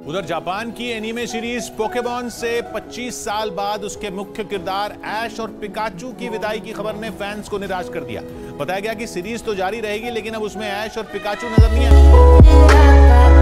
उधर जापान की anime series Pokemon से 25 साल बाद उसके मुख्य किरदार ऐश और पिकाचू की विदाई की खबर ने फैंस को निराश कर दिया। बताया गया कि सीरीज तो जारी रहेगी, लेकिन अब उसमें ऐश और पिकाचू नजर नहीं आए।